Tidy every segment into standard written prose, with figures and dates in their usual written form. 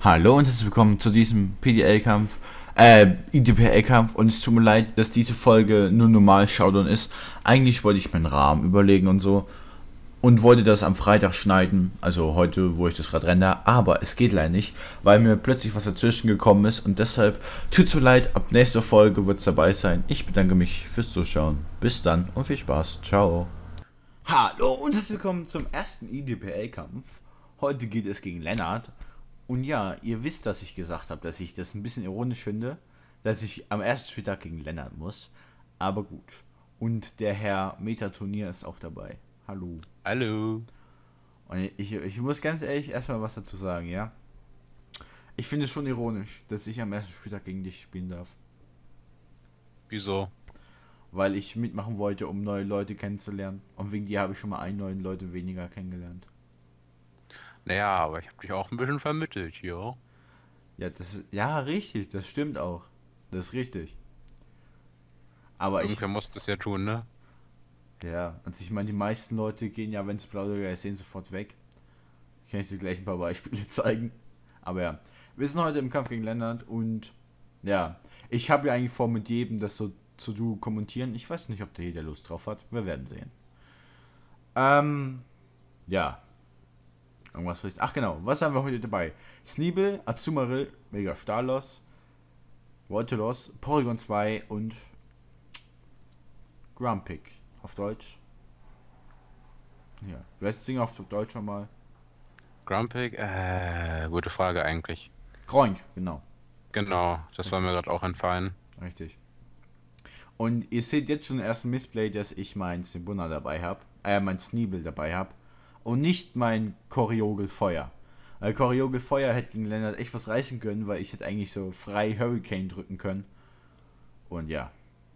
Hallo und herzlich willkommen zu diesem PDL-Kampf, IDPL-Kampf, und es tut mir leid, dass diese Folge nur normal Showdown ist. Eigentlich wollte ich meinen Rahmen überlegen und so und wollte das am Freitag schneiden, also heute, wo ich das gerade render, aber es geht leider nicht, weil mir plötzlich was dazwischen gekommen ist und deshalb tut's mir leid, ab nächster Folge wird's dabei sein. Ich bedanke mich fürs Zuschauen. Bis dann und viel Spaß. Ciao. Hallo und herzlich willkommen zum ersten IDPL-Kampf. Heute geht es gegen Lennart. Und ja, ihr wisst, dass ich gesagt habe, dass ich das ein bisschen ironisch finde, dass ich am ersten Spieltag gegen Lennart muss. Aber gut. Und der Herr Metaturnier ist auch dabei. Hallo. Hallo. Und ich muss ganz ehrlich erstmal was dazu sagen, ja? Ich finde es schon ironisch, dass ich am ersten Spieltag gegen dich spielen darf. Wieso? Weil ich mitmachen wollte, um neue Leute kennenzulernen. Und wegen dir habe ich schon mal einen neuen Leute weniger kennengelernt. Naja, aber ich habe dich auch ein bisschen vermittelt hier. Ja, richtig, das stimmt auch. Das ist richtig. Aber Irgendwer muss das ja tun, ne? ja, also ich meine, die meisten Leute gehen ja, wenn es Blauliga ist, sehen sofort weg. Kann ich dir gleich ein paar Beispiele zeigen. Aber ja, wir sind heute im Kampf gegen Lennart und ja, ich habe ja eigentlich vor, mit jedem das so zu du kommentieren. Ich weiß nicht, ob der jeder Lust drauf hat. Wir werden sehen. Ja, irgendwas vielleicht. Ach genau, was haben wir heute dabei? Sneebel, Azumarill, Mega Stalos, Voltolos, Porygon 2 und Grumpig. Auf Deutsch. Ja, wie heißt das Ding auf Deutsch nochmal? Grumpig? Gute Frage eigentlich. Kroink, genau. Genau, das war mir Richtig. gerade auch entfallen. Richtig. Und ihr seht jetzt schon im ersten Missplay, dass ich mein Sibuna dabei habe. Mein Sneebel dabei habe. Und nicht mein Choreogel Feuer. Weil Choreogel Feuer hätte gegen Lennart echt was reißen können, weil ich hätte eigentlich so frei Hurricane drücken können. Und ja.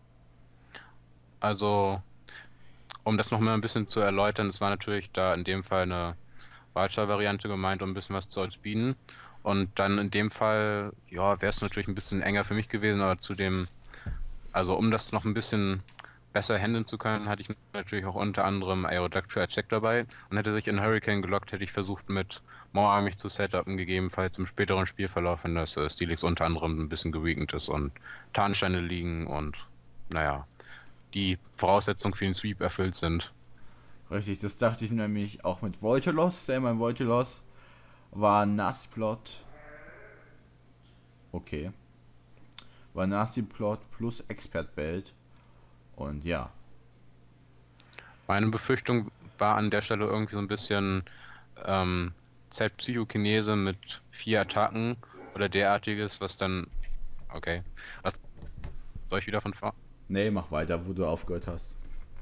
Also, um das noch mal ein bisschen zu erläutern, es war natürlich da in dem Fall eine Wahlschall-Variante gemeint, um ein bisschen was zu bieten. Und dann in dem Fall, ja, wäre es natürlich ein bisschen enger für mich gewesen, aber zudem, also um das noch ein bisschen besser handeln zu können, hatte ich natürlich auch unter anderem Aerodactyl als Check dabei und hätte sich in Hurricane gelockt, hätte ich versucht mit Mauer mich zu setupen, gegebenenfalls im späteren Spielverlauf, wenn das Steelix unter anderem ein bisschen geweakened ist und Tarnsteine liegen und naja, die Voraussetzungen für den Sweep erfüllt sind. Richtig, das dachte ich nämlich auch mit Voltolos. Mein Voltolos war Nassplot. Okay. War Nassplot plus Expert Belt. Und ja. Meine Befürchtung war an der Stelle irgendwie so ein bisschen ähm, Z-Psychokinese mit 4 Attacken oder derartiges, was dann, okay, was soll ich wieder von vorne? Nee, mach weiter, wo du aufgehört hast.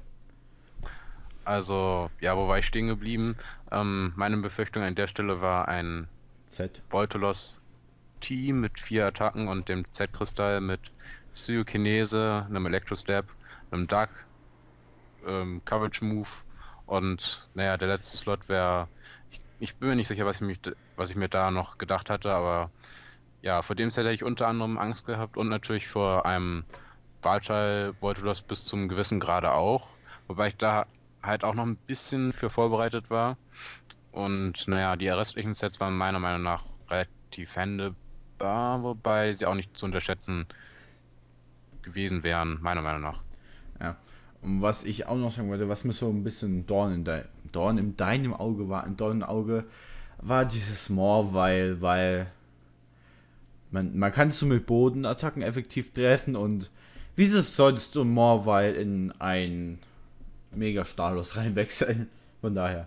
Also, ja, wo war ich stehen geblieben? Meine Befürchtung an der Stelle war ein Z. Voltolos T mit 4 Attacken und dem Z-Kristall mit Psychokinese, einem Electrostab, einem Dark Coverage Move und naja, der letzte Slot wäre, ich bin mir nicht sicher, was ich mir da noch gedacht hatte, aber ja, vor dem Set hätte ich unter anderem Angst gehabt und natürlich vor einem Walschall wollte das bis zum gewissen Grade auch, wobei ich da halt auch noch ein bisschen für vorbereitet war. Und naja, die restlichen Sets waren meiner Meinung nach relativ handelbar, wobei sie auch nicht zu unterschätzen gewesen wären, meiner Meinung nach. Ja. Und was ich auch noch sagen wollte, was mir so ein bisschen Dorn in deinem Auge war, ein Dorn im Auge, war dieses More, weil man kann es so mit Bodenattacken effektiv treffen und wieso solltest du More in ein Mega Stalos reinwechseln? Von daher.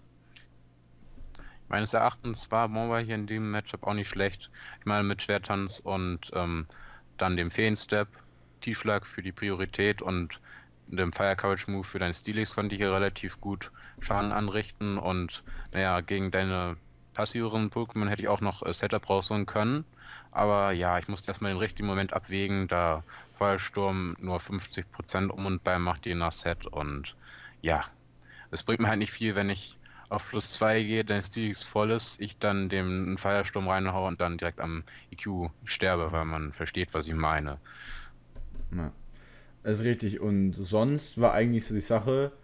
Meines Erachtens war Mobile hier in dem Matchup auch nicht schlecht. Ich meine mit Schwertanz und dann dem Feenstep, Tiefschlag für die Priorität und dem Fire Coverage Move für deinen Steelix konnte ich hier relativ gut Schaden anrichten und naja, gegen deine passiveren Pokémon hätte ich auch noch Setup rausholen können. Aber ja, ich musste erstmal den richtigen Moment abwägen, da Feuersturm nur 50% um und bei macht je nach Set und ja, es bringt mir halt nicht viel, wenn ich auf plus 2 gehe, dein Steelix voll ist, ich dann dem einen Feiersturm reinhaue und dann direkt am EQ sterbe, weil man versteht, was ich meine. Ja, das ist richtig. Und sonst war eigentlich so die Sache,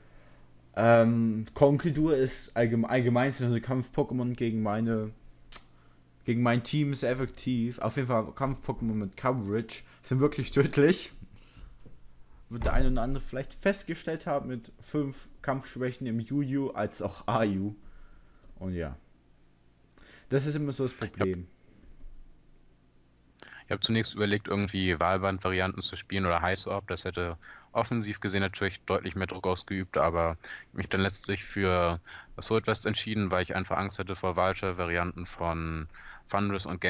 Conkeldurr ist allgemein so ein Kampf-Pokémon Gegen mein Team ist er effektiv. Auf jeden Fall Kampf-Pokémon mit Coverage sind wirklich tödlich. Wird der eine oder andere vielleicht festgestellt haben mit 5 Kampfschwächen im Yu-Yu als auch Ayu. Und ja. Das ist immer so das Problem. Ich habe zunächst überlegt, irgendwie Wahlband-Varianten zu spielen oder Heiß-Orb. Das hätte offensiv gesehen natürlich deutlich mehr Druck ausgeübt, aber mich dann letztlich für Assault West entschieden, weil ich einfach Angst hatte vor Varianten von Thundurus und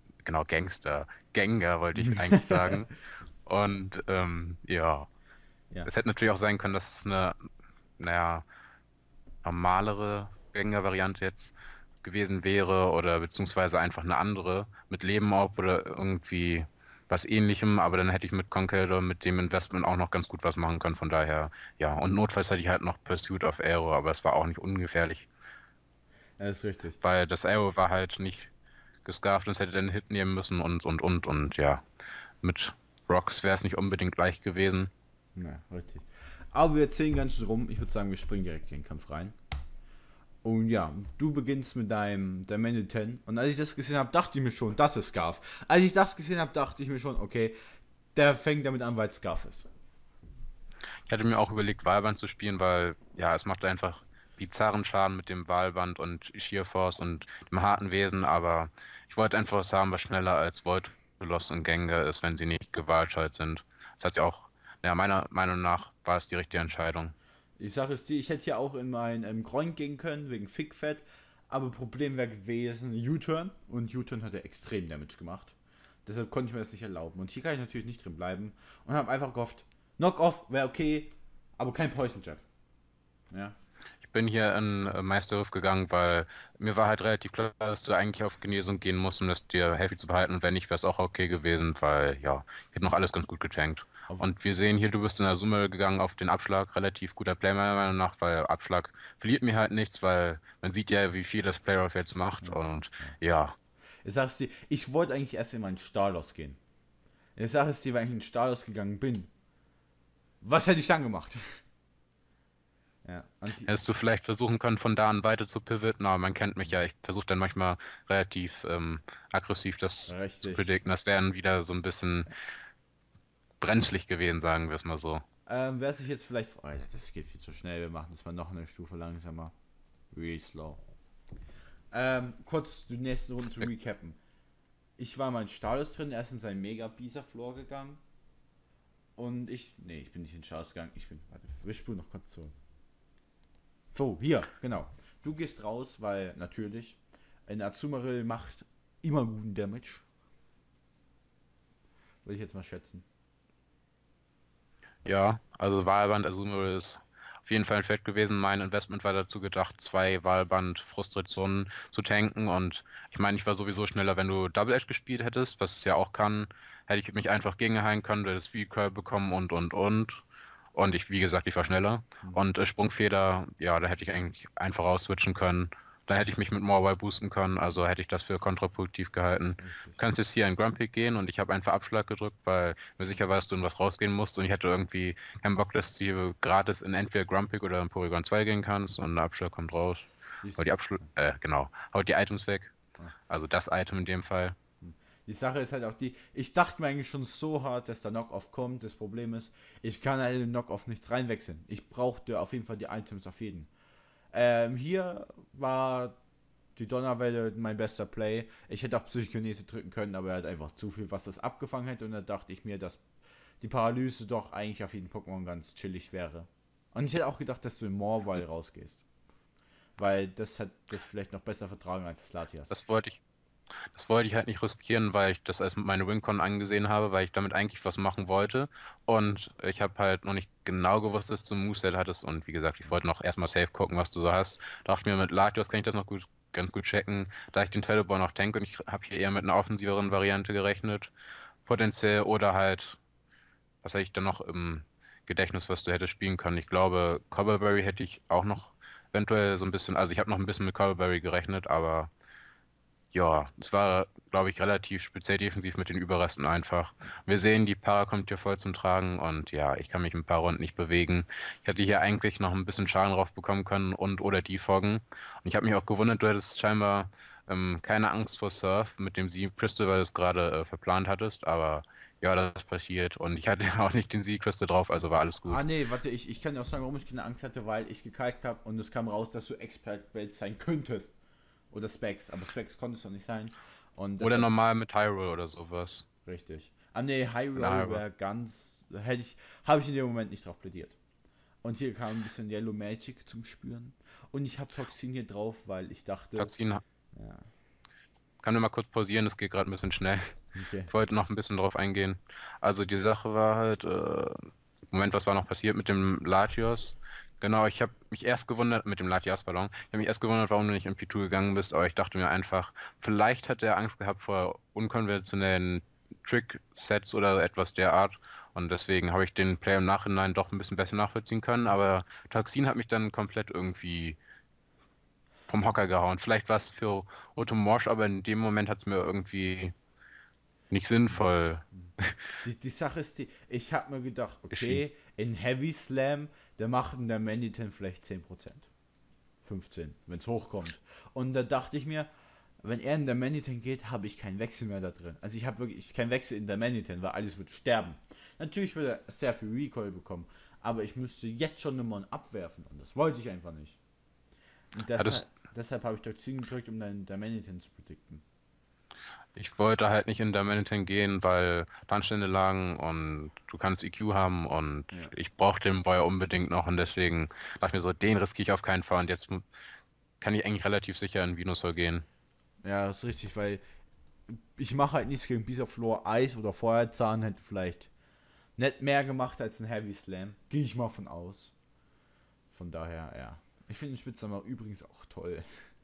Gengar wollte ich eigentlich sagen. Und ja, Ja. es hätte natürlich auch sein können, dass es eine, naja, normalere Gengar-Variante jetzt gewesen wäre oder beziehungsweise einfach eine andere mit Leben Orb oder irgendwie was ähnlichem, aber dann hätte ich mit Conkeldurr mit dem Investment auch noch ganz gut was machen können, von daher, ja, und notfalls hätte ich halt noch Pursuit of Arrow, aber es war auch nicht ungefährlich, Das ist richtig. weil das Arrow war halt nicht gescarft und es hätte dann Hit nehmen müssen und ja, mit Rocks wäre es nicht unbedingt leicht gewesen. Ja, richtig. Aber wir erzählen ganz schön rum. Ich würde sagen, wir springen direkt in den Kampf rein. Und ja, du beginnst mit deinem Diamond 10. Und als ich das gesehen habe, dachte ich mir schon, das ist Scarf. Als ich das gesehen habe, dachte ich mir schon, okay, der fängt damit an, weil es Scarf ist. Ich hatte mir auch überlegt, Wahlband zu spielen, weil ja, es macht einfach bizarren Schaden mit dem Wahlband und Sheer Force und dem harten Wesen, aber ich wollte einfach was haben, was schneller als Voltolos und Gengar ist, wenn sie nicht gewaltscheit sind. Das hat ja auch, ja, meiner Meinung nach war es die richtige Entscheidung. Die Sache ist die, ich hätte ja auch in meinen Groin gehen können, wegen Fickfett. Aber Problem wäre gewesen, U-Turn. Und U-Turn hat ja extrem Damage gemacht. Deshalb konnte ich mir das nicht erlauben. Und hier kann ich natürlich nicht drin bleiben. Und habe einfach gehofft, Knock-Off wäre okay, aber kein Poison Jab. Ja. Ich bin hier in Meisterhof gegangen, weil mir war halt relativ klar, dass du eigentlich auf Genesung gehen musst, um das dir healthy zu behalten. Und wenn nicht, wäre es auch okay gewesen, weil ja, ich hätte noch alles ganz gut getankt. Und wir sehen hier, du bist in der Summe gegangen auf den Abschlag. Relativ guter Play meiner Meinung nach, weil Abschlag verliert mir halt nichts, weil man sieht ja, wie viel das Playoff jetzt macht. Und ja, Ich sag's dir, ich wollte eigentlich erst in meinen Stalos gehen. Die Sache ist die, wenn ich in den Stalos gegangen bin, was hätte ich dann gemacht? Ja, hättest du vielleicht versuchen können, von da an weiter zu pivoten, aber man kennt mich ja, ich versuche dann manchmal relativ aggressiv das zu richtig. predikten. Das wäre dann wieder so ein bisschen brenzlig gewesen, sagen wir es mal so. Wer sich jetzt vielleicht... Oh, das geht viel zu schnell, wir machen das mal noch eine Stufe langsamer. Really slow. Kurz die nächsten Runden zu recappen. Ich war mal in Stalos drin, er ist in seinen Mega-Bisa-Floor gegangen. Und ich... Nee, ich bin nicht in Stalos gegangen, Warte, wir spulen noch kurz zu. So, hier, genau. Du gehst raus, weil natürlich ein Azumarill macht immer guten Damage. Würde ich jetzt mal schätzen. Ja, also Wahlband Azumarill ist auf jeden Fall ein Feld gewesen. Mein Investment war dazu gedacht, 2 Wahlband Frustrationen zu tanken und ich meine, ich war sowieso schneller, wenn du Double Edge gespielt hättest, was es ja auch kann, hätte ich mich einfach gegenheilen können, du hättest Curl bekommen und ich, wie gesagt, ich war schneller und Sprungfeder, ja, da hätte ich eigentlich einfach ausswitchen können. Dann hätte ich mich mit Morwell boosten können, also hätte ich das für kontraproduktiv gehalten. Du kannst jetzt hier in Grumpig gehen und ich habe einfach Abschlag gedrückt, weil mir sicher war, dass du in was rausgehen musst und ich hätte irgendwie keinen Bock, dass du hier gratis in entweder Grumpig oder in Porygon 2 gehen kannst und der Abschlag kommt raus. Haut die genau, haut die Items weg. Also das Item in dem Fall. Die Sache ist halt auch die, ich dachte mir eigentlich schon so hart, dass der Knock-Off kommt. Das Problem ist, ich kann halt in den Knock-Off nichts reinwechseln. Ich brauchte auf jeden Fall die Items auf jeden. Hier war die Donnerwelle mein bester Play. Ich hätte auch Psychokinese drücken können, aber er hat einfach zu viel, was das abgefangen hätte. Und da dachte ich mir, dass die Paralyse doch eigentlich auf jeden Pokémon ganz chillig wäre. Und ich hätte auch gedacht, dass du in Morwell rausgehst. Weil das hat das vielleicht noch besser vertragen als Latias. Das wollte ich halt nicht riskieren, weil ich das als meine Wincon angesehen habe, weil ich damit eigentlich was machen wollte. Und ich habe halt noch nicht genau gewusst, dass du ein Moveset hattest. Und wie gesagt, ich wollte noch erstmal safe gucken, was du so hast. Dachte mir, mit Latios kann ich das noch ganz gut checken, da ich den Teleport noch tank und ich habe hier eher mit einer offensiveren Variante gerechnet. Potenziell oder halt, was hätte ich dann noch im Gedächtnis, was du hättest spielen können. Ich glaube, Cobbleberry hätte ich auch noch eventuell so ein bisschen, also ich habe noch ein bisschen mit Cobbleberry gerechnet, aber ja, es war, glaube ich, relativ speziell defensiv mit den Überresten einfach. Wir sehen, die Para kommt hier voll zum Tragen und ja, ich kann mich ein paar Runden nicht bewegen. Ich hätte hier eigentlich noch ein bisschen Schaden drauf bekommen können und oder defoggen. Und ich habe mich auch gewundert, du hättest scheinbar Keine Angst vor Surf mit dem Sieg Crystal, weil du es gerade verplant hattest, aber ja, das passiert und ich hatte auch nicht den Sieg Crystal drauf, also war alles Ah gut. nee, warte, ich kann dir auch sagen, warum ich keine Angst hatte, weil ich gekalkt habe und es kam raus, dass du Expert-Belt sein könntest. Oder Specs, aber Specs konntest du nicht sein. Und Oder deshalb, normal mit Hyrule oder sowas. richtig. Ah nee, High In Roll Hyrule. wäre ganz, habe ich in dem Moment nicht drauf plädiert. Und hier kam ein bisschen Yellow Magic zum Spüren. Und ich habe Toxin hier drauf, weil ich dachte, Toxin, ja, kann nur mal kurz pausieren, das geht gerade ein bisschen schnell. okay. Ich wollte noch ein bisschen drauf eingehen. Also die Sache war halt, Moment, was war noch passiert mit dem Latios? Genau, ich habe mich erst gewundert, mit dem Latias-Ballon, ich habe mich erst gewundert, warum du nicht in P2 gegangen bist, aber ich dachte mir einfach, vielleicht hat er Angst gehabt vor unkonventionellen Trick-Sets oder etwas der Art und deswegen habe ich den Play im Nachhinein doch ein bisschen besser nachvollziehen können, aber Toxin hat mich dann komplett irgendwie vom Hocker gehauen. Vielleicht war es für Otto Morsch, aber in dem Moment hat es mir irgendwie nicht sinnvoll Die Sache ist die, ich habe mir gedacht, geschienen. okay, in Heavy Slam, der macht in der Manitin vielleicht 10%. 15, wenn es hochkommt. Und da dachte ich mir, wenn er in der Manitin geht, habe ich keinen Wechsel mehr da drin. Also ich habe wirklich keinen Wechsel in der Manitin, weil alles wird sterben. Natürlich würde er sehr viel Recoil bekommen, aber ich müsste jetzt schon Nummern abwerfen und das wollte ich einfach nicht. Und Hattest, deshalb habe ich dort 10 gedrückt, um dann der Manitin zu predikten. ich wollte halt nicht in Diamantine gehen, weil Tanzstände lagen und du kannst EQ haben und Ja. ich brauchte den Boy unbedingt noch und deswegen dachte ich mir so, den riskiere ich auf keinen Fall und jetzt kann ich eigentlich relativ sicher in Venusaur gehen. Ja, das ist richtig, weil ich mache halt nichts gegen Bisaflor. Eis oder Feuerzahn hätte vielleicht nicht mehr gemacht als ein Heavy Slam. Gehe ich mal von aus. Von daher, ja. Ich finde den Spitznamen übrigens auch toll.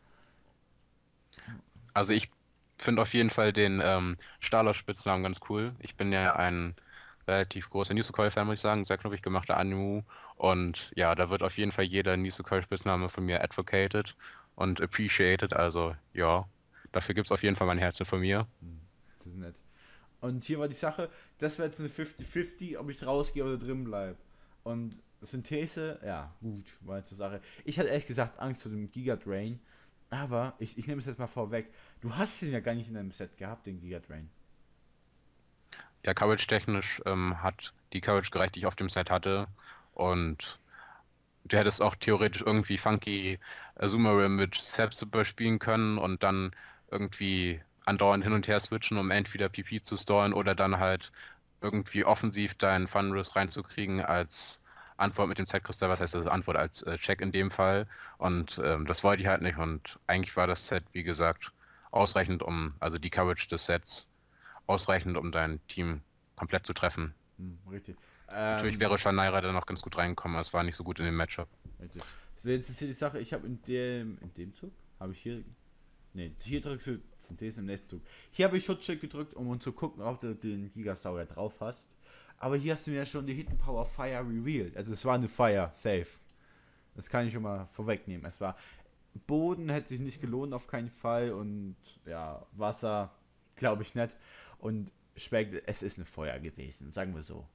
Also ich finde auf jeden Fall den Stalos-Spitznamen ganz cool. Ich bin ja ein relativ großer Nisekoi-Fan, muss ich sagen, sehr knuffig gemachter Anime und ja, da wird auf jeden Fall jeder Nisekoi-Spitzname von mir advocated und appreciated, also ja, dafür gibt es auf jeden Fall mein Herz von mir. Das ist nett. Und hier war die Sache, das wäre jetzt eine 50-50, ob ich rausgehe oder drin bleibe. Und Synthese, ja, gut, war jetzt die Sache. Ich hatte ehrlich gesagt Angst vor dem Giga Drain, aber ich nehme es jetzt mal vorweg. Du hast ihn ja gar nicht in deinem Set gehabt, den Giga Drain. Ja, Coverage-technisch hat die Coverage gereicht, die ich auf dem Set hatte und du hättest auch theoretisch irgendwie funky Azumarill mit Sap Super spielen können und dann irgendwie andauernd hin und her switchen, um entweder PP zu storen oder dann halt irgendwie offensiv deinen Funriss reinzukriegen als Antwort mit dem Z-Kristall, was heißt das Antwort als Check in dem Fall und das wollte ich halt nicht und eigentlich war das Set, wie gesagt, ausreichend also die Coverage des Sets ausreichend, um dein Team komplett zu treffen. Richtig. Natürlich wäre Shanaira dann noch ganz gut reingekommen, aber es war nicht so gut in dem Matchup. Richtig. So, jetzt ist hier die Sache, ich habe in dem Zug, habe ich hier, ne, hier drückst du Synthese im nächsten Zug. Hier habe ich Schutzschild gedrückt, um zu gucken, ob du den Gigasaurier drauf hast. Aber hier hast du mir ja schon die Hidden Power Fire revealed. Also es war eine Fire, safe. Das kann ich schon mal vorwegnehmen. Es war Boden hätte sich nicht gelohnt auf keinen Fall und ja, Wasser glaube ich nicht. Und Speck, es ist eine Feuer gewesen, sagen wir so.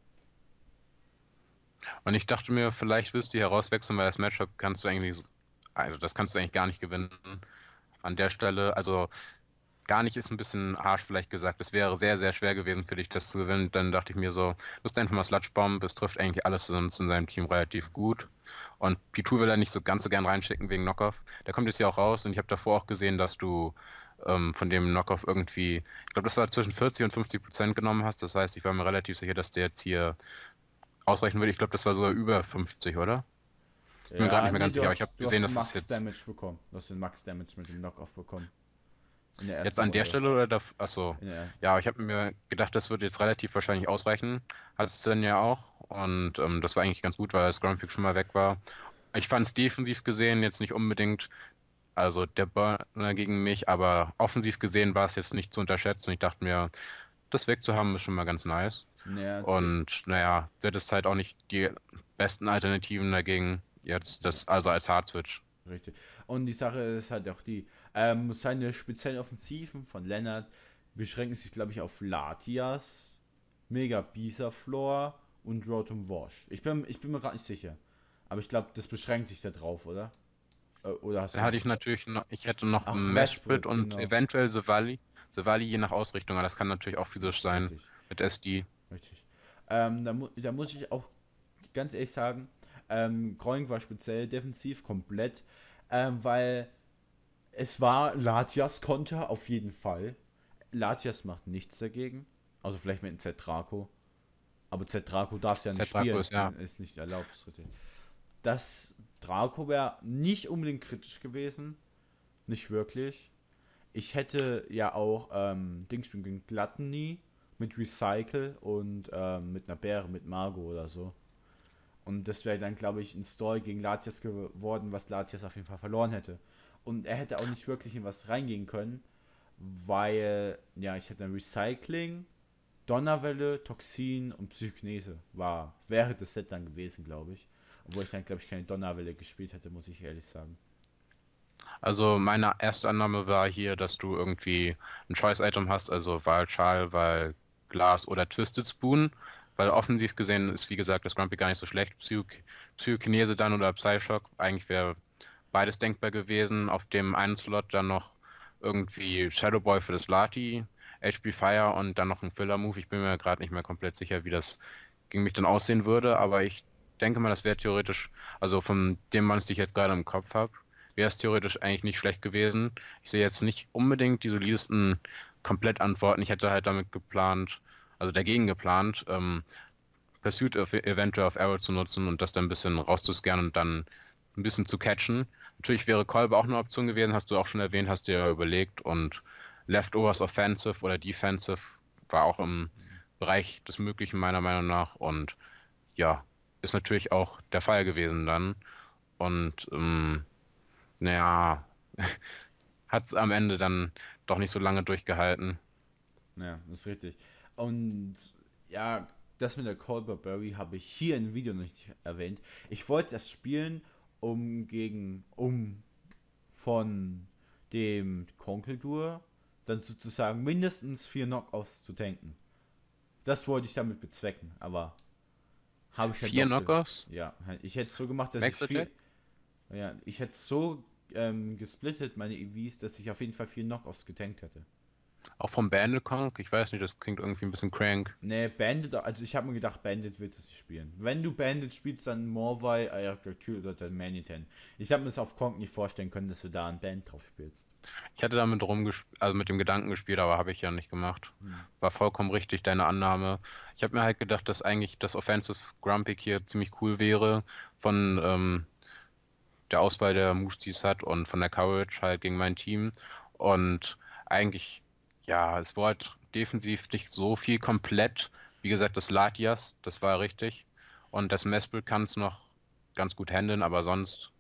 Und ich dachte mir, vielleicht wirst du hier rauswechseln, weil das Matchup kannst du eigentlich, also das kannst du eigentlich gar nicht gewinnen. An der Stelle, also gar nicht ist ein bisschen harsch vielleicht gesagt. Es wäre sehr, sehr schwer gewesen für dich, das zu gewinnen. Dann dachte ich mir so, du bist einfach mal Sludge Bomb, es trifft eigentlich alles sonst in seinem Team relativ gut. Und P2 will er nicht so ganz so gern reinschicken wegen Knockoff. Der kommt jetzt ja auch raus und ich habe davor auch gesehen, dass du von dem Knockoff irgendwie, ich glaube, das war zwischen 40 und 50% genommen hast. Das heißt, ich war mir relativ sicher, dass der jetzt hier ausreichen würde. Ich glaube, das war sogar über 50, oder? Ich bin mir gerade Ja, nicht mehr nee, ganz sicher, aber ich habe du gesehen, hast den dass es Max jetzt Damage bekommen. Du hast den Max Damage mit dem Knockoff bekommen. In der jetzt ersten an der Runde. Stelle oder da, achso. In der, Ja, ich habe mir gedacht, das wird jetzt relativ wahrscheinlich ausreichen. Hat es dann ja auch. Und das war eigentlich ganz gut, weil das Ground Pick schon mal weg war. Ich fand es defensiv gesehen jetzt nicht unbedingt, also der Burner gegen mich, aber offensiv gesehen war es jetzt nicht zu unterschätzen. Ich dachte mir, das wegzuhaben ist schon mal ganz nice. naja, Und naja, wird es halt auch nicht die besten Alternativen dagegen jetzt, das also als Hard Switch. richtig. Und die Sache ist halt auch die, seine speziellen Offensiven von Lennart beschränken sich, glaube ich, auf Latias, Mega Bisaflor und Rotom Wash. Ich bin mir gerade nicht sicher. Aber ich glaube, das beschränkt sich da drauf, oder? Oder hast Da du hatte noch... ich natürlich noch, ich hätte noch Ach, einen Mesprit Westbrook, und genau. eventuell Savali. Savali je nach Ausrichtung, aber das kann natürlich auch physisch sein. Richtig, Mit SD. richtig. Da muss ich auch ganz ehrlich sagen, Groing war speziell defensiv komplett, weil es war Latias Konter auf jeden Fall. Latias macht nichts dagegen. Also vielleicht mit einem Z-Draco. Aber Z-Draco darfst ja nicht Z-Draco spielen. ist ja. Ist nicht erlaubt. Das richtig. Das Draco wäre nicht unbedingt kritisch gewesen. Nicht wirklich. Ich hätte ja auch Dings spielen gegen Gluttony mit Recycle und mit einer Bäre, mit Margot oder so. Und das wäre dann, glaube ich, ein Story gegen Latias geworden, was Latias auf jeden Fall verloren hätte. Und er hätte auch nicht wirklich in was reingehen können, weil, ja, ich hätte ein Recycling, Donnerwelle, Toxin und Psychokinese wäre das Set dann gewesen, glaube ich. Obwohl ich dann, glaube ich, keine Donnerwelle gespielt hätte, muss ich ehrlich sagen. Also meine erste Annahme war hier, dass du irgendwie ein Choice-Item hast, also Wahl-Schal, Wahl-Glas oder Twisted Spoon. Weil offensiv gesehen ist, wie gesagt, das Grumpy gar nicht so schlecht. Psychokinese dann oder Psyshock, eigentlich wäre beides denkbar gewesen. Auf dem einen Slot dann noch irgendwie Shadowboy für das Lati, HP Fire und dann noch ein Filler-Move. Ich bin mir gerade nicht mehr komplett sicher, wie das gegen mich dann aussehen würde, aber ich denke mal, das wäre theoretisch, also von dem Mann, die ich jetzt gerade im Kopf habe, wäre es theoretisch eigentlich nicht schlecht gewesen. Ich sehe jetzt nicht unbedingt die solidesten Komplettantworten. Ich hätte halt damit geplant, also dagegen geplant, Pursuit eventuell auf Arrow zu nutzen und das dann ein bisschen rauszuscannen und dann ein bisschen zu catchen. Natürlich wäre Kolbe auch eine Option gewesen, hast du auch schon erwähnt, hast dir ja überlegt und Leftovers Offensive oder Defensive war auch im Bereich des Möglichen meiner Meinung nach und ja, ist natürlich auch der Fall gewesen dann und naja, hat es am Ende dann doch nicht so lange durchgehalten. Ja, das ist richtig. Und ja, das mit der Colbert Berry habe ich hier im Video noch nicht erwähnt. Ich wollte das spielen, um von dem Konkeldur dann sozusagen mindestens 4 Knockouts zu tanken. Das wollte ich damit bezwecken, aber habe ich halt Vier doch, Knockoffs, ja, ich hätte es so gemacht, dass ich Max Attack. ja, ich hätte so gesplittet, meine EVs, dass ich auf jeden Fall 4 Knockouts getankt hätte. Auch vom Bandit Kong, ich weiß nicht, das klingt irgendwie ein bisschen crank. Ne, Bandit, also ich habe mir gedacht, Bandit willst du nicht spielen. Wenn du Bandit spielst, dann Morvai, Ayakrakür oder dann Manitan. Ich habe mir das auf Kronk nicht vorstellen können, dass du da ein Band drauf spielst. Ich hatte damit rumgespielt, also mit dem Gedanken gespielt, aber habe ich ja nicht gemacht. War vollkommen richtig, deine Annahme. Ich habe mir halt gedacht, dass eigentlich das Offensive Grumpig hier ziemlich cool wäre von der Auswahl der Moves, die es hat und von der Coverage halt gegen mein Team. Und eigentlich, ja, es war halt defensiv nicht so viel komplett. Wie gesagt, das Latias, das war richtig. Und das Mespel kann es noch ganz gut handeln, aber sonst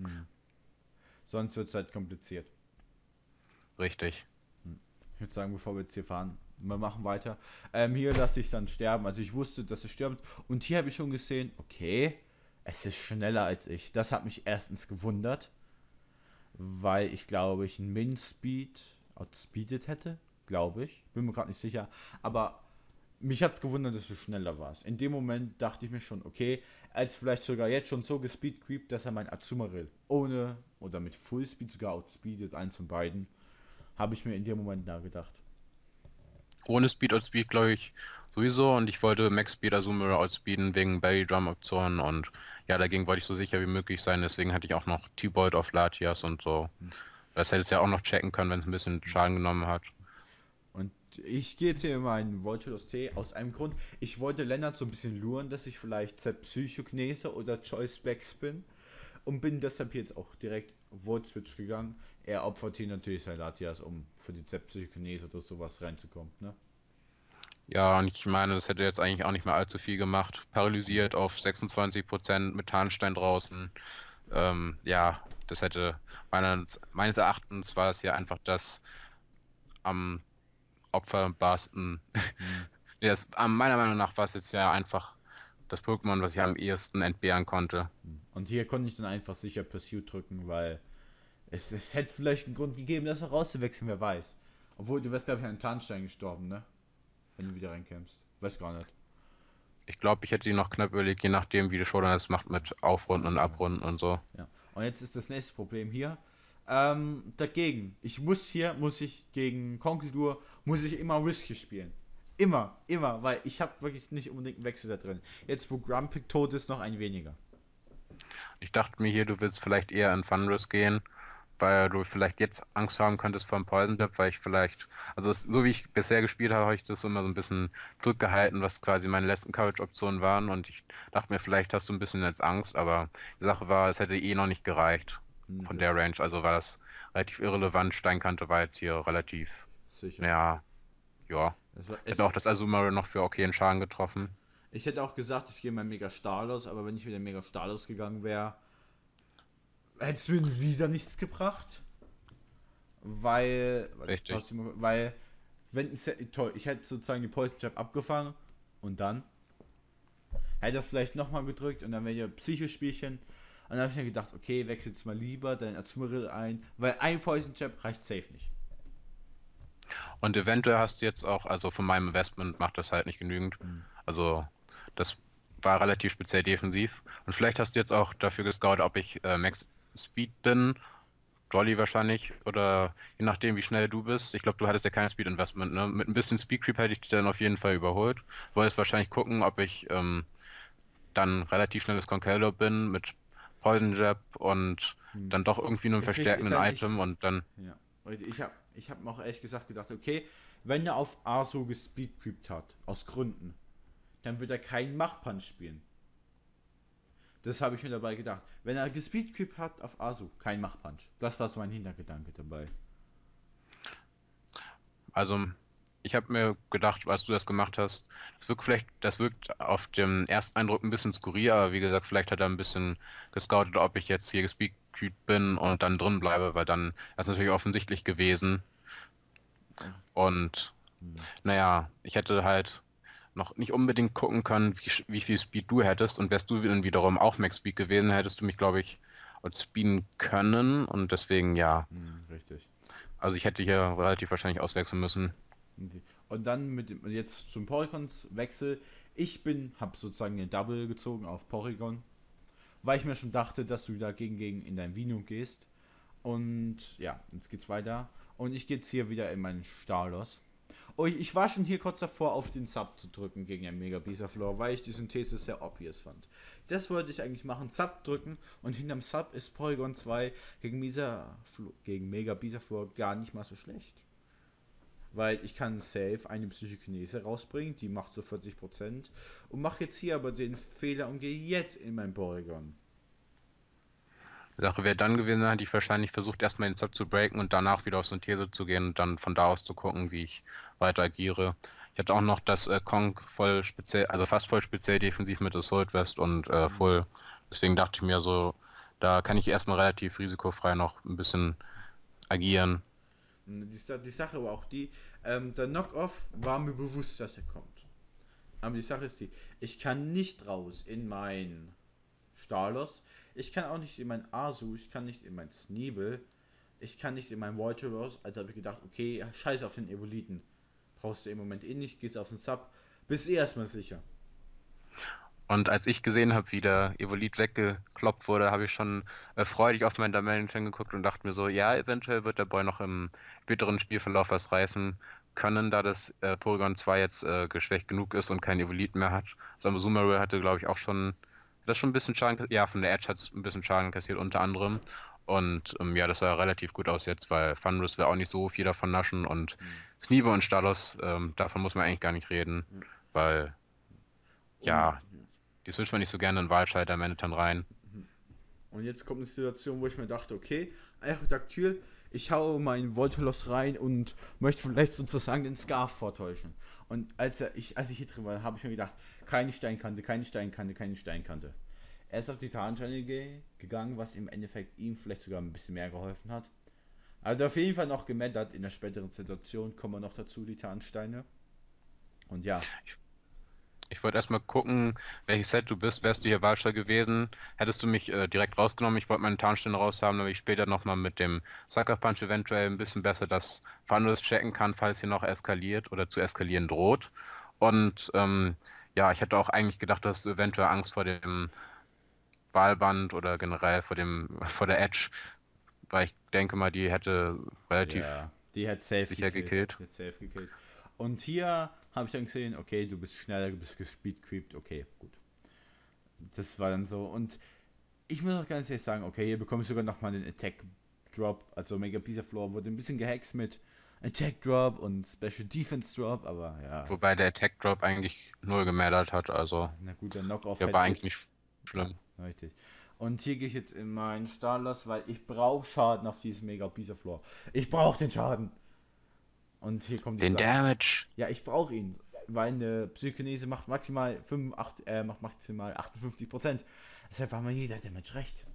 Sonst wird es halt kompliziert. richtig. Ich würde sagen, bevor wir jetzt hier fahren, wir machen weiter. Hier lasse ich es dann sterben. Also ich wusste, dass es stirbt. Und hier habe ich schon gesehen, okay, es ist schneller als ich. Das hat mich erstens gewundert, weil ich glaube, ich einen Min-Speed outspeedet hätte. Glaube ich. Bin mir gerade nicht sicher. Aber mich hat es gewundert, dass du schneller warst. In dem Moment dachte ich mir schon, okay, als vielleicht sogar jetzt schon so gespeedcreept, dass er mein Azumarill ohne oder mit Fullspeed sogar outspeedet, eins von beiden, habe ich mir in dem Moment da gedacht. Ohne Speed outspeed glaube ich sowieso und ich wollte Max Speed Azumarill outspeeden wegen Belly Drum Optionen und ja, dagegen wollte ich so sicher wie möglich sein, deswegen hatte ich auch noch T-Bolt auf Latias und so. Das hätte es ja auch noch checken können, wenn es ein bisschen Schaden genommen hat. Und ich gehe jetzt hier in meinen Voltulos T aus einem Grund. Ich wollte Lennart so ein bisschen luren, dass ich vielleicht Psychokinese oder Choice Backspin und bin deshalb jetzt auch direkt Volt Switch gegangen. Er opfert hier natürlich sein Latias, um für die Psychokinese oder sowas reinzukommen, ne? Ja, und ich meine, das hätte jetzt eigentlich auch nicht mehr allzu viel gemacht. Paralysiert auf 26% mit Tarnstein draußen. Ja, das hätte meines Erachtens war es ja einfach das am opferbarsten. Ja, meiner Meinung nach war es jetzt ja einfach das Pokémon, was ich am ehesten entbehren konnte. Und hier konnte ich dann einfach sicher Pursuit drücken, weil es hätte vielleicht einen Grund gegeben, das noch rauszuwechseln, wer weiß. Obwohl, du wärst, glaube ich, an einen Tarnstein gestorben, ne? Wenn du wieder reinkämpfst. Weiß gar nicht. Ich glaube, ich hätte ihn noch knapp überlegt, je nachdem, wie die Shodan das macht mit Aufrunden und Abrunden und so. Ja. Und jetzt ist das nächste Problem hier. Dagegen, muss ich gegen Conkeldurr, muss ich immer Risky spielen. Immer, weil ich habe wirklich nicht unbedingt einen Wechsel da drin. Jetzt, wo Grumpig tot ist, noch ein weniger. Ich dachte mir hier, du willst vielleicht eher in Funrisk gehen, weil du vielleicht jetzt Angst haben könntest vor dem Poison Dip, weil ich vielleicht, also so wie ich bisher gespielt habe, habe ich das immer so ein bisschen zurückgehalten, was quasi meine letzten Coverage-Optionen waren und ich dachte mir, vielleicht hast du ein bisschen jetzt Angst, aber die Sache war, es hätte eh noch nicht gereicht von der Range, also war das relativ irrelevant. Steinkante war jetzt hier relativ, Sicher. naja, ja. Hätte auch das Azumarill noch für okayen Schaden getroffen. Ich hätte auch gesagt, ich gehe mal Mega Stalos, aber wenn ich wieder Mega Stalos gegangen wäre, hätte es mir wieder nichts gebracht. Richtig. Weil, wenn toll, ich hätte sozusagen die Poison Jab abgefangen und dann hätte das vielleicht nochmal gedrückt und dann wäre ja Psychospielchen. Und dann habe ich mir gedacht, okay, wechsel jetzt mal lieber dein Azumarill ein, weil ein Poison Jab reicht safe nicht. Und eventuell hast du jetzt auch, also von meinem Investment macht das halt nicht genügend. Also das war relativ speziell defensiv. Und vielleicht hast du jetzt auch dafür gescoutet, ob ich Max Speed bin, Jolly wahrscheinlich, oder je nachdem wie schnell du bist. Ich glaube, du hattest ja kein Speed Investment, ne? Mit ein bisschen Speed Creep hätte ich dich dann auf jeden Fall überholt. Du wolltest wahrscheinlich gucken, ob ich dann relativ schnelles Conkeldurr bin mit Poison Jab und dann doch irgendwie nur einen verstärkenden Item und dann... Ja. Ich hab mir auch ehrlich gesagt gedacht, okay, wenn er auf Aso gespeedcreept hat, aus Gründen, dann wird er keinen Mach-Punch spielen. Das habe ich mir dabei gedacht. Wenn er gespeedcreept hat auf Aso, kein Mach-Punch. Das war so mein Hintergedanke dabei. Also, ich habe mir gedacht, was du das gemacht hast, das wirkt auf dem ersten Eindruck ein bisschen skurril, aber wie gesagt, vielleicht hat er ein bisschen gescoutet, ob ich jetzt hier gespeedcreept bin und dann drin bleibe, weil dann ist natürlich offensichtlich gewesen. Und naja, ich hätte halt noch nicht unbedingt gucken können, wie viel Speed du hättest und wärst du dann wiederum auch Max Speed gewesen, hättest du mich, glaube ich, speeden können und deswegen ja. Richtig. Also ich hätte hier relativ wahrscheinlich auswechseln müssen. Und dann jetzt zum Porygons Wechsel. Hab sozusagen den Double gezogen auf Porygon, weil ich mir schon dachte, dass du dagegen in dein Vino gehst. Und ja, jetzt geht's weiter. Und ich gehe jetzt hier wieder in meinen Stalos. Und ich war schon hier kurz davor, auf den Sub zu drücken gegen einen Mega Bisaflor, weil ich die Synthese sehr obvious fand. Das wollte ich eigentlich machen, Sub drücken und hinterm Sub ist Porygon 2 gegen Mega Bisaflor gar nicht mal so schlecht. Weil ich kann safe eine Psychokinese rausbringen, die macht so 40% und mache jetzt hier aber den Fehler und gehe jetzt in mein Porygon. Die Sache wäre dann gewesen, hätte ich wahrscheinlich versucht, erstmal den Zap zu breaken und danach wieder auf Synthese zu gehen und dann von da aus zu gucken, wie ich weiter agiere. Ich hatte auch noch das Kong voll speziell, also fast voll speziell defensiv mit Assault Vest und Full. Deswegen dachte ich mir so, da kann ich erstmal relativ risikofrei noch ein bisschen agieren. Die Sache war auch die, der Knock-Off war mir bewusst, dass er kommt. Aber die Sache ist die, ich kann nicht raus in mein Stalos, ich kann auch nicht in mein Asu, ich kann nicht in mein Sneebel, ich kann nicht in mein Voltoros, also habe ich gedacht, okay, scheiß auf den Evoliten. Brauchst du im Moment eh nicht, gehst auf den Sub, bist eh erstmal sicher. Und als ich gesehen habe, wie der Evolit weggekloppt wurde, habe ich schon freudig auf meinen Dimension geguckt und dachte mir so, ja, eventuell wird der Boy noch im späteren Spielverlauf was reißen können, da das Porygon 2 jetzt geschwächt genug ist und kein Evolit mehr hat. Sumeru hatte, glaube ich, auch schon ein bisschen Schaden kassiert. Ja, von der Edge hat es ein bisschen Schaden kassiert, unter anderem. Und ja, das sah relativ gut aus jetzt, weil Funrus will auch nicht so viel davon naschen und Sneebe und Stalos, davon muss man eigentlich gar nicht reden, weil ja, die switcht man nicht so gerne in Wildschalter am Ende dann rein. Und jetzt kommt eine Situation, wo ich mir dachte, okay, Aerodactyl, ich hau meinen Voltolos rein und möchte vielleicht sozusagen den Scarf vortäuschen. Und als ich hier drin war, habe ich mir gedacht, keine Steinkante, keine Steinkante, keine Steinkante. Er ist auf die Tarnsteine gegangen, was im Endeffekt ihm vielleicht sogar ein bisschen mehr geholfen hat. Also auf jeden Fall noch gemettert, in der späteren Situation kommen wir noch dazu, die Tarnsteine. Und ja. Ich wollte erstmal gucken, welches Set du bist. Wärst du hier Walster gewesen, hättest du mich direkt rausgenommen. Ich wollte meine Tarnsteine raushaben, damit ich später nochmal mit dem Sucker Punch eventuell ein bisschen besser das Funrus checken kann, falls hier noch eskaliert oder zu eskalieren droht. Und ja, ich hätte auch eigentlich gedacht, dass du eventuell Angst vor dem Wahlband oder generell vor der Edge, weil ich denke mal, die hätte relativ Ja, die hat safe sicher gekillt. Die hat safe gekillt. Und hier habe ich dann gesehen, okay, du bist schneller, du bist gespeedcreept, okay, gut. Das war dann so. Und ich muss auch ganz ehrlich sagen, okay, hier bekomme ich sogar nochmal den Attack Drop. Also Mega Pizza Floor wurde ein bisschen gehext mit Attack Drop und Special Defense Drop, aber ja. Wobei der Attack Drop eigentlich null gemeldet hat, also Na gut, der Knockoff der hätte war eigentlich jetzt. nicht schlimm. Richtig. Und hier gehe ich jetzt in meinen Starters, weil ich brauche Schaden auf diesem Mega Pizza Floor. Ich brauche den Schaden. Und hier kommt die Den Sache. Damage. Ja, ich brauche ihn, weil eine Psychokinese macht maximal 58%. Deshalb war mir jeder Damage recht.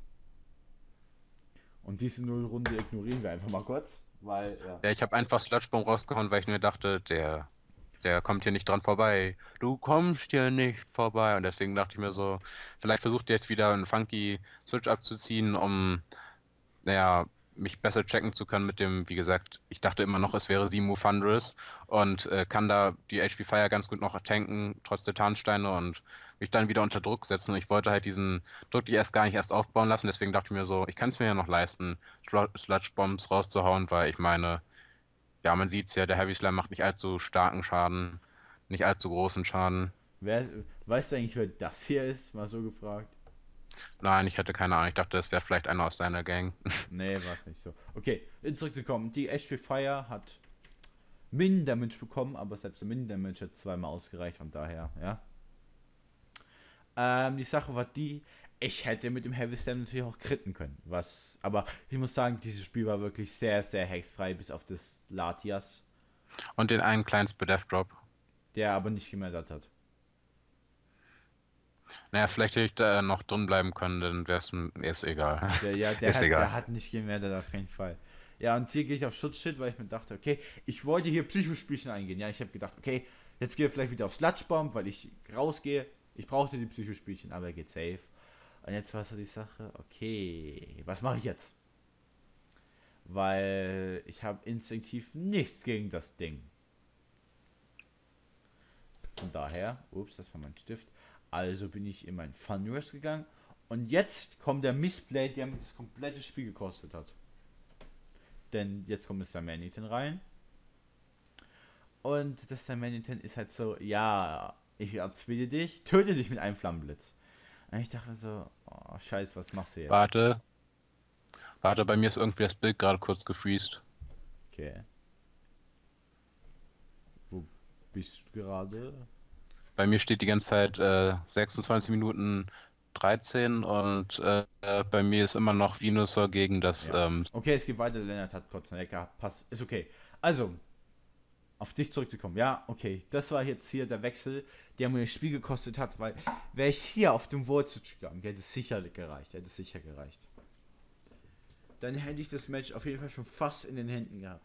Und diese Nullrunde ignorieren wir einfach mal kurz, weil, ja. Ja, ich habe einfach Sludge Bomb rausgehauen, weil ich mir dachte, der kommt hier nicht dran vorbei. Du kommst hier nicht vorbei. Und deswegen dachte ich mir so, vielleicht versucht ihr jetzt wieder einen funky Switch abzuziehen, um, naja, mich besser checken zu können mit dem, wie gesagt, ich dachte immer noch, es wäre Simu Thunderous und kann da die HP Fire ganz gut noch tanken, trotz der Tarnsteine und mich dann wieder unter Druck setzen. Und ich wollte halt diesen Druck die erst gar nicht erst aufbauen lassen, deswegen dachte ich mir so, ich kann es mir ja noch leisten, Sludge Bombs rauszuhauen, weil ich meine, ja, man sieht's ja, der Heavy Slam macht nicht allzu starken Schaden, nicht allzu großen Schaden. Weißt du eigentlich, wer das hier ist? Mal so gefragt. Nein, ich hatte keine Ahnung, ich dachte, das wäre vielleicht einer aus deiner Gang. Nee, war es nicht so. Okay, zurückzukommen. Die HP Fire hat Min Damage bekommen, aber selbst der Min Damage hat zweimal ausgereicht, von daher, ja. Die Sache war die, ich hätte mit dem Heavy Slam natürlich auch kritten können. Aber ich muss sagen, dieses Spiel war wirklich sehr, sehr hexfrei, bis auf das Latias, Und den einen kleinen Death Drop. der aber nicht gemeldet hat. Naja, vielleicht hätte ich da noch drin bleiben können, dann wäre es ist egal. Ist egal. Der hat nicht gemeldet, auf keinen Fall. Ja, und hier gehe ich auf Schutzschild, weil ich mir dachte, okay, ich wollte hier Psychospielchen eingehen. Ja, ich habe gedacht, okay, jetzt gehe ich vielleicht wieder auf Sludge Bomb, weil ich rausgehe. Ich brauchte die Psychospielchen, aber er geht safe. Und jetzt war so die Sache, okay, was mache ich jetzt? Weil ich habe instinktiv nichts gegen das Ding. Von daher, ups, das war mein Stift. Also bin ich in mein Funrush gegangen. Und jetzt kommt der Missplay, der mir das komplette Spiel gekostet hat. Denn jetzt kommt Mr. Maniton rein. Und das Mr. Maniton ist halt so, ja, ich erzwille dich, töte dich mit einem Flammenblitz. Und ich dachte mir so, oh scheiße, was machst du jetzt? Warte, bei mir ist irgendwie das Bild gerade kurz gefreezed. Okay. Wo bist du gerade? Bei mir steht die ganze Zeit 26 Minuten 13 und bei mir ist immer noch Venusaur gegen das... Ja. Okay, es geht weiter. Lennart hat kurz einen Lecker. Pass, ist okay. Also, auf dich zurückzukommen. Ja, okay. Das war jetzt hier der Wechsel, der mir das Spiel gekostet hat, weil wäre ich hier auf dem Wurzel gegangen, der hätte es sicher gereicht. Dann hätte ich das Match auf jeden Fall schon fast in den Händen gehabt.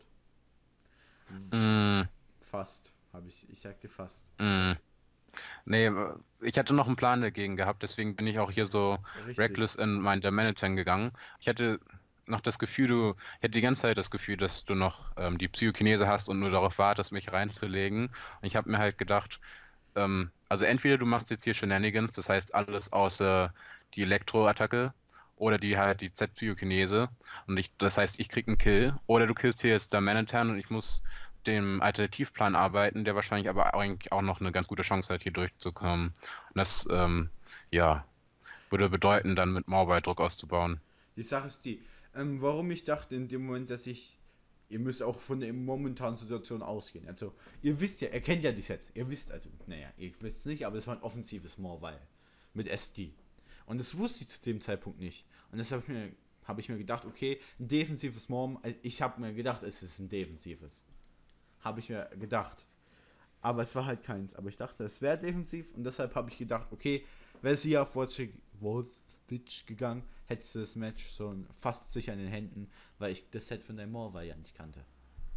Fast. Ich sagte fast. Nee, ich hatte noch einen Plan dagegen gehabt, deswegen bin ich auch hier so Richtig. reckless in mein Manhattan gegangen. Ich hatte noch das Gefühl, ich hätte die ganze Zeit das Gefühl, dass du noch die Psychokinese hast und nur darauf wartest, mich reinzulegen. Und ich habe mir halt gedacht, also entweder du machst jetzt hier Shenanigans, das heißt alles außer die Elektroattacke, oder die halt die Z-Psychokinese und das heißt, ich krieg einen Kill, oder du killst hier jetzt der Manhattan und ich muss dem Alternativplan arbeiten, der wahrscheinlich aber eigentlich auch noch eine ganz gute Chance hat, hier durchzukommen. Und das, ja, würde bedeuten, dann mit Mauer Druck auszubauen. Die Sache ist die, warum ich dachte in dem Moment, ihr müsst auch von der momentanen Situation ausgehen. Also, ihr wisst ja, ihr kennt ja die Sets. Ihr wisst also, naja, ihr wisst es nicht, aber es war ein offensives Morval mit SD. Und das wusste ich zu dem Zeitpunkt nicht. Und deshalb habe ich mir gedacht, okay, ein defensives Morm, ich habe mir gedacht, es ist ein defensives. Habe ich mir gedacht. Aber es war halt keins. Aber ich dachte, es wäre defensiv und deshalb habe ich gedacht, okay, wäre sie auf Wolfwitch gegangen, hättest du das Match so fast sicher in den Händen, weil ich das Set von der Morval ja nicht kannte.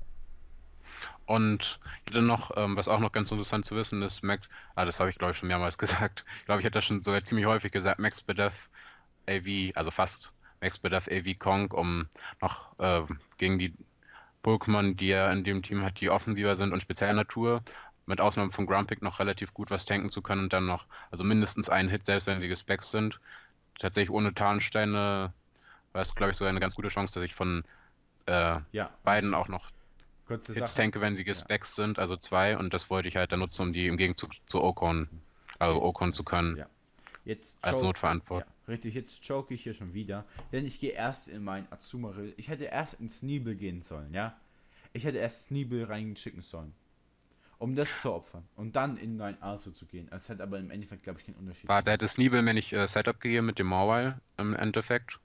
Und ich hatte noch, was auch noch ganz interessant zu wissen ist, das habe ich glaube ich schon mehrmals gesagt, ich glaube ich hätte das schon sogar ziemlich häufig gesagt, Max Bedef AV, also fast Max Bedef AV Kong, um noch gegen die Pokémon, die er in dem Team hat, die offensiver sind und spezieller Natur, mit Ausnahme von Grumpig noch relativ gut was tanken zu können und dann noch, also mindestens einen Hit, selbst wenn sie gespeckt sind, tatsächlich ohne Tarnsteine war es, glaube ich, sogar eine ganz gute Chance, dass ich von Ja, beiden auch noch kurze Hits Sache. tanke, wenn sie Ja. gespext sind, also zwei, und das wollte ich halt dann nutzen, um die im Gegenzug zu Ocon, also Ocon zu können, Ja. Jetzt als choke. Ja, Notverantwort. richtig, jetzt choke ich hier schon wieder. Denn ich gehe erst in mein Azumarill. Ich hätte erst ins Sneeble gehen sollen, ja? Ich hätte erst Sneeble reinschicken sollen. Um das zu opfern. Und dann in mein Asu zu gehen. Es hat aber im Endeffekt, glaube ich, keinen Unterschied War der gemacht. das Nibel mir nicht Setup gegeben mit dem Morwile im Endeffekt?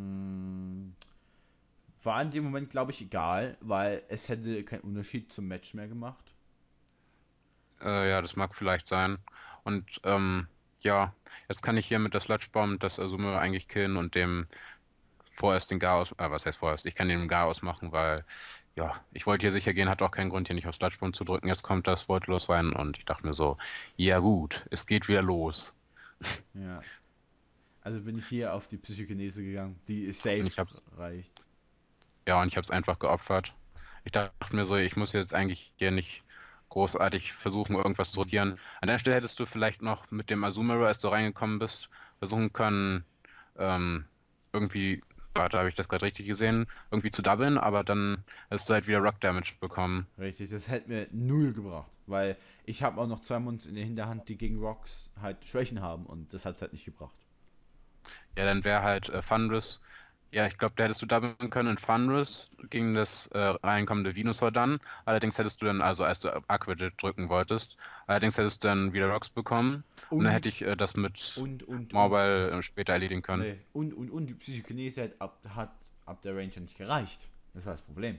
War in dem Moment, glaube ich, egal, weil es hätte keinen Unterschied zum Match mehr gemacht. Ja, das mag vielleicht sein. Und ja, jetzt kann ich hier mit der Sludge Bomb das Asuma eigentlich killen und dem vorerst den Garaus, was heißt vorerst? Ich kann den Garaus machen, weil ja, ich wollte hier sicher gehen, hat auch keinen Grund hier nicht auf Sludge Bomb zu drücken. Jetzt kommt das wortlos rein und ich dachte mir so, ja gut, es geht wieder los. Ja. Also bin ich hier auf die Psychokinese gegangen, die Und safe ich hab's, reicht. ja, und ich habe es einfach geopfert. Ich dachte mir so, ich muss jetzt eigentlich hier nicht großartig versuchen, irgendwas zu rotieren. An der Stelle hättest du vielleicht noch mit dem Azumarill, als du reingekommen bist, versuchen können, ähm, irgendwie, warte, habe ich das gerade richtig gesehen, irgendwie zu doublen, aber dann hast du halt wieder Rock Damage bekommen. Richtig, das hätte mir null gebracht, weil ich habe auch noch zwei Mons in der Hinterhand, die gegen Rocks halt Schwächen haben und das hat es halt nicht gebracht. Ja, dann wäre halt Fenris. Ja, ich glaube, da hättest du doublen können in Fenris gegen das reinkommende Venusaur dann. Allerdings hättest du dann, also als du Aqueduct drücken wolltest, allerdings hättest du dann wieder Rocks bekommen. Und dann hätte ich Und, das mit und, Mobile später erledigen können. nee, und die Psychokinese hat ab der Range nicht gereicht. Das war das Problem.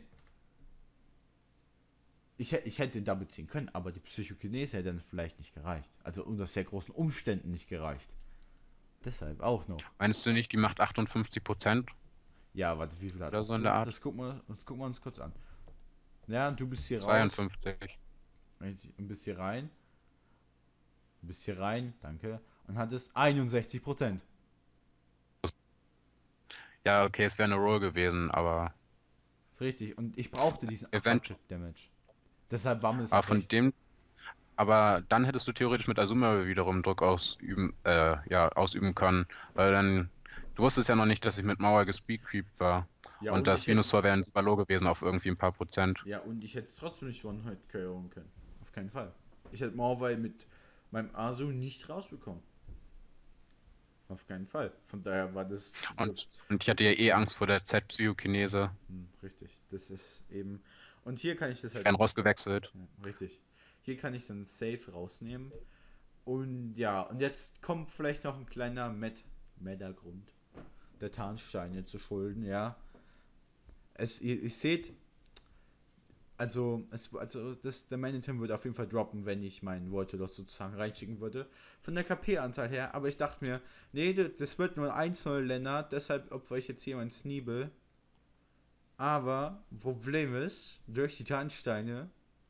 Ich hätte den Double ziehen können, aber die Psychokinese hätte dann vielleicht nicht gereicht. Also unter sehr großen Umständen nicht gereicht. Deshalb auch noch. Meinst du nicht, die macht 58%? Ja, warte, wie viel Oder so hattest in du? der Art? Das gucken wir uns kurz an. Ja, du bist hier raus. 52. Und bist hier rein. Du bist hier rein, danke. Und hattest 61%. Ja, okay, es wäre eine Roll gewesen, Ist richtig. Und ich brauchte diesen event Aquatic Damage. Deshalb war mir das aber auch von recht. dem, aber dann hättest du theoretisch mit Azuma wiederum Druck ausüben, ja, ausüben können, weil dann, du wusstest ja noch nicht, dass ich mit Mauer gespeedcreept war. Ja, Und und das ich hätte. Venusaur wäre ein super Low gewesen auf irgendwie ein paar Prozent. Ja, und ich hätte es trotzdem nicht One-Hit KO'en können. Auf keinen Fall. Ich hätte Morwei mit meinem Asu nicht rausbekommen. Auf keinen Fall. Von daher war das. Und ich hatte ja eh Angst vor der Z-Psychokinese. Richtig. Das ist eben. Und hier kann ich das Ich halt. bin rausgewechselt. Ja, richtig. Hier kann ich dann safe rausnehmen. Und ja, und jetzt kommt vielleicht noch ein kleiner Meta-Grund der Tarnsteine zu schulden, ja. Ihr seht, der Main-Item würde auf jeden Fall droppen, wenn ich meinen Voltolos sozusagen reinschicken würde. Von der KP-Anzahl her, aber ich dachte mir, nee, das wird nur 1-0 Lennart, deshalb opfer ich jetzt hier meinen Sneeble. Aber, Problem ist, durch die Tarnsteine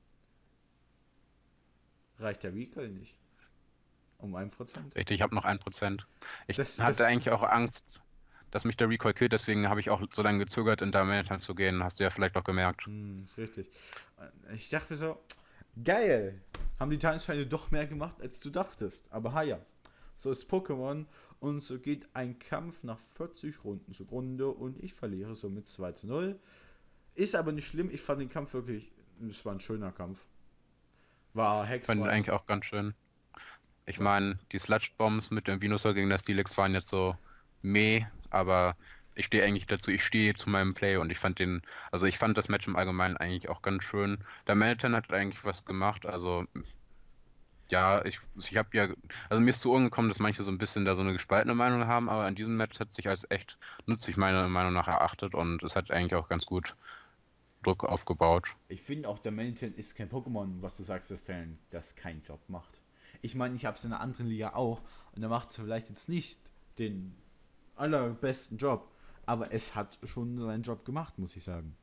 reicht der Recall nicht. Um 1%. Richtig, ich habe noch 1%. Ich Das, hatte das, eigentlich auch Angst, dass mich der Recoil killt, deswegen habe ich auch so lange gezögert, in Diamantime zu gehen. Hast du ja vielleicht auch gemerkt. ist richtig. Ich dachte mir so, geil, haben die Tarnsteine doch mehr gemacht, als du dachtest. Aber ja, so ist Pokémon und so geht ein Kampf nach 40 Runden zugrunde und ich verliere somit 2-0. Ist aber nicht schlimm, ich fand den Kampf wirklich, es war ein schöner Kampf. War Ich fand ihn hexfrei. eigentlich auch ganz schön. Ich meine, die Sludge-Bombs mit dem Venusaur gegen das Steelix waren jetzt so meh, aber ich stehe eigentlich dazu, ich stehe zu meinem Play und ich fand den, also ich fand das Match im Allgemeinen eigentlich auch ganz schön. Der Melton hat eigentlich was gemacht, also ja, ich habe ja, also mir ist zu Ohren gekommen, dass manche so ein bisschen da so eine gespaltene Meinung haben, aber an diesem Match hat sich als echt nützlich meiner Meinung nach erachtet und es hat eigentlich auch ganz gut Druck aufgebaut. Ich finde auch, der Manitin ist kein Pokémon, was du sagst, dass der das keinen Job macht. Ich meine, ich habe es in einer anderen Liga auch und er macht vielleicht jetzt nicht den allerbesten Job, aber es hat schon seinen Job gemacht, muss ich sagen.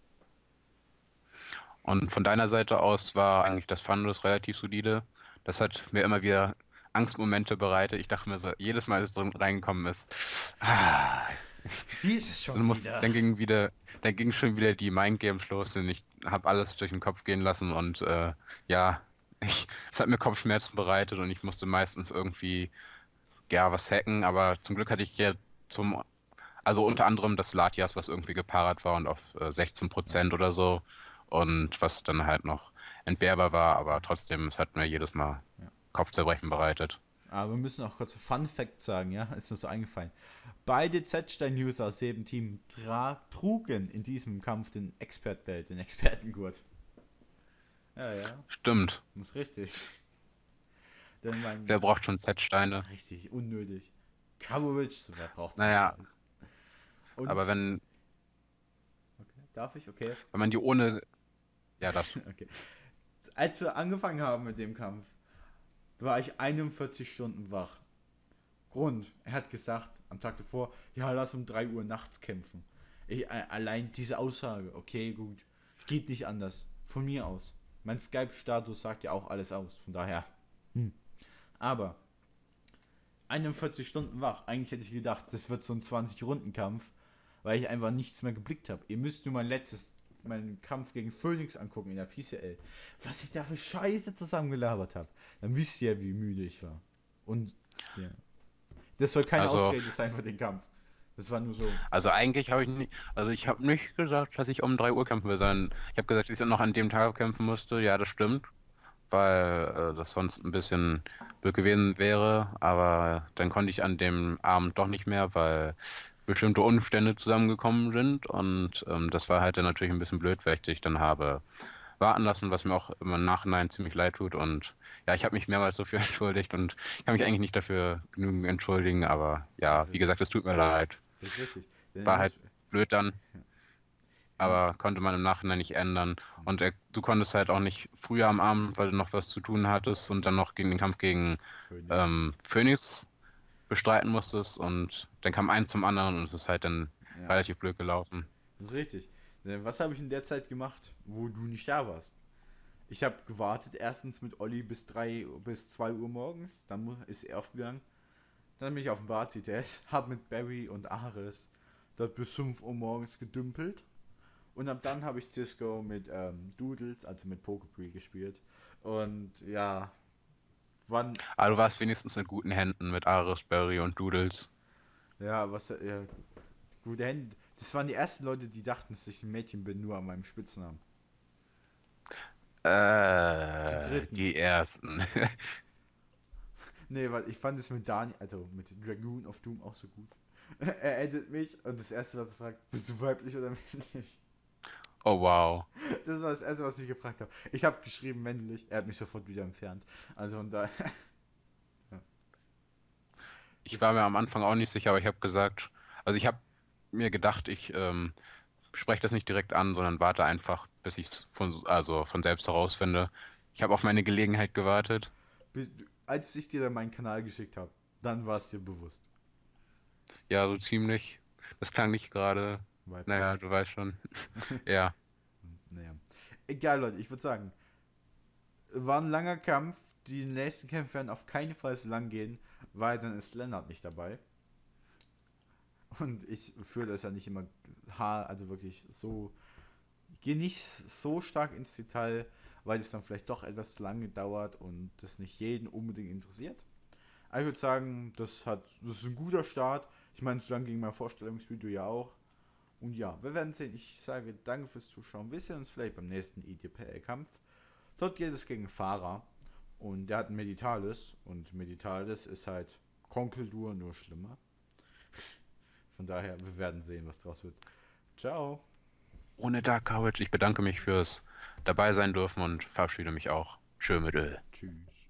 Und von deiner Seite aus war eigentlich das Fundus relativ solide. Das hat mir immer wieder Angstmomente bereitet. Ich dachte mir so, jedes Mal, als es drin reingekommen ist, Dieses dann, dann ging schon wieder die Mindgames los und ich habe alles durch den Kopf gehen lassen und ja, es hat mir Kopfschmerzen bereitet und ich musste meistens irgendwie, ja, was hacken, aber zum Glück hatte ich ja also unter anderem das Latias, was irgendwie gepaart war und auf 16% oder so und was dann halt noch entbehrbar war, aber trotzdem, es hat mir jedes Mal Ja. Kopfzerbrechen bereitet. Aber wir müssen auch kurz Fun Fact sagen, ja, ist mir so eingefallen. Beide Z-Stein-User aus dem Team trugen in diesem Kampf den Expert-Belt, den Expertengurt. Ja, ja, Stimmt, muss richtig. Denn wer man, braucht schon Z-Steine? richtig, unnötig. Coverage, so wer braucht so einen Naja, Scheiß. Und, aber okay, darf ich? Okay, wenn man die ohne, ja das, okay. Als wir angefangen haben mit dem Kampf, war ich 41 Stunden wach. Grund, er hat gesagt, am Tag davor, ja, lass um 3 Uhr nachts kämpfen. Allein diese Aussage, okay, gut, geht nicht anders. Von mir aus. Mein Skype-Status sagt ja auch alles aus, von daher. Aber 41 Stunden wach. Eigentlich hätte ich gedacht, das wird so ein 20-Runden-Kampf, weil ich einfach nichts mehr geblickt habe. Ihr müsst nur meinen Kampf gegen Phoenix angucken in der PCL. Was ich da für Scheiße zusammengelabert habe. Dann wisst ihr, wie müde ich war. Und ja. Das soll keine also, Ausrede sein für den Kampf. Das war nur so. also eigentlich habe ich nicht, also ich habe nicht gesagt, dass ich um 3 Uhr kämpfen will, sondern ich habe gesagt, dass ich noch an dem Tag kämpfen musste, ja das stimmt, weil das sonst ein bisschen blöd gewesen wäre, aber dann konnte ich an dem Abend doch nicht mehr, weil bestimmte Umstände zusammengekommen sind und das war halt dann natürlich ein bisschen blöd, weil ich dich dann habe warten lassen, was mir auch im Nachhinein ziemlich leid tut und ja, ich habe mich mehrmals dafür entschuldigt und ich kann mich eigentlich nicht dafür genügend entschuldigen, aber ja, wie gesagt, es tut mir leid. Das ist richtig. Denn War halt blöd dann, aber konnte man im Nachhinein nicht ändern. Und du konntest halt auch nicht früher am Abend, weil du noch was zu tun hattest und dann noch gegen den Kampf gegen Phoenix. Phoenix bestreiten musstest und dann kam eins zum anderen und es ist halt dann Ja, relativ blöd gelaufen. das ist richtig. Denn was habe ich in der Zeit gemacht, wo du nicht da warst? Ich habe gewartet, erstens mit Olli bis 2 Uhr morgens, dann ist er aufgegangen. Dann bin ich auf dem Bar CTS, habe mit Barry und Ares dort bis 5 Uhr morgens gedümpelt. Und ab dann habe ich Cisco mit Doodles, also mit Pokeball gespielt. Und ja, wann, Aber du warst wenigstens in guten Händen mit Aris, Barry und Doodles. ja, gute Hände. Das waren die ersten Leute, die dachten, dass ich ein Mädchen bin, nur an meinem Spitznamen. Die dritten. Die ersten. Nee, weil ich fand es mit Dani, also mit Dragoon of Doom auch so gut. Er edit mich und das erste, was er fragt, bist du weiblich oder männlich? Oh wow. Das war das erste, was ich gefragt habe. Ich habe geschrieben männlich, er hat mich sofort wieder entfernt. Also von daher. Ja. Ich war mir am Anfang auch nicht sicher, aber ich habe gesagt, also ich habe mir gedacht, ich spreche das nicht direkt an, sondern warte einfach, bis ich es von selbst herausfinde. Ich habe auf meine Gelegenheit gewartet. Als ich dir dann meinen Kanal geschickt habe, dann war es dir bewusst. Ja, so ziemlich. Das klang nicht gerade. Weiblich. Naja, du weißt schon. Ja. Naja. Egal, Leute, ich würde sagen, war ein langer Kampf. Die nächsten Kämpfe werden auf keinen Fall so lang gehen, weil dann ist Lennart nicht dabei. Und ich führe das ja nicht immer also wirklich so. Ich gehe nicht so stark ins Detail, weil es dann vielleicht doch etwas lange dauert und das nicht jeden unbedingt interessiert. Aber ich würde sagen, das ist ein guter Start. Ich meine, so lang ging mein Vorstellungsvideo ja auch. Und ja, wir werden sehen. Ich sage danke fürs Zuschauen. Wir sehen uns vielleicht beim nächsten IDPL-Kampf. Dort geht es gegen Farah. Und der hat ein Meditalis. Und Meditalis ist halt Konkeldur, nur schlimmer. Von daher, wir werden sehen, was draus wird. Ciao. Ohne Dark Courage, ich bedanke mich fürs dabei sein dürfen und verabschiede mich auch. Tschö mit Öl. Tschüss.